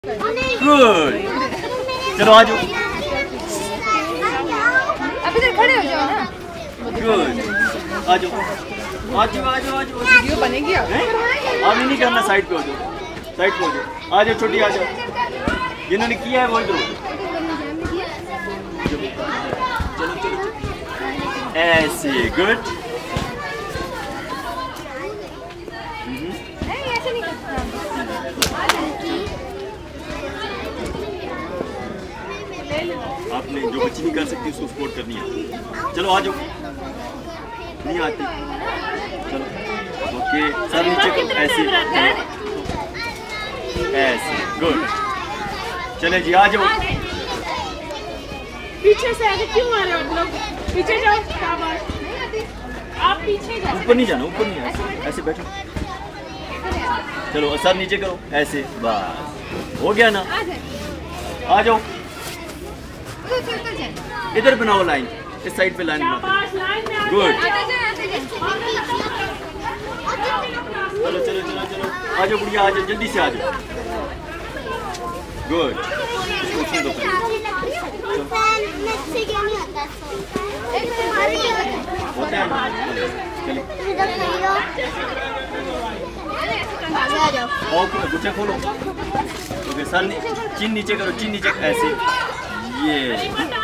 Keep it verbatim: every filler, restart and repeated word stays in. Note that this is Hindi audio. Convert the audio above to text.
गुड, चलो आ जाओ। अब इधर खड़े हो जाओ ना। गुड, आ जाओ आ जाओ आ जाओ आ जाओ। वीडियो बनेगी अब। अब नहीं करना, साइड पे हो जाओ, साइड पे हो जाओ। आ जाओ छोटी, आ जाओ। जिन्होंने किया है वो इधर हो जाओ। चलो चलो ऐसे, गुड। आपने जो बच्ची नहीं कर सकती उसको सपोर्ट करनी है। चलो आ जाओ, नहीं आती। चलो ओके, सर नीचे करो, ऐसे ऐसे, गुड। चले जी आ जाओ। पीछे से आगे क्यों आ रहे हो आप लोग? पीछे जाओ, आप पीछे जाओ। ऊपर नहीं जाना, ऊपर नहीं, ऐसे ऐसे बैठो। चलो सर नीचे करो, ऐसे, बस हो गया ना। आ जाओ, इधर बनाओ लाइन, इस साइड पे लाइन बनाओ। गुड, चलो चलो चलो चलो आ जाओ गुड़िया, आ जाओ जल्दी से आ जाओ। गुड, इसको दो होता है ना। चलो ओके, गुच्छा खोलो। ओके सर, चिन नीचे करो, चिन नीचे, ऐसे, ये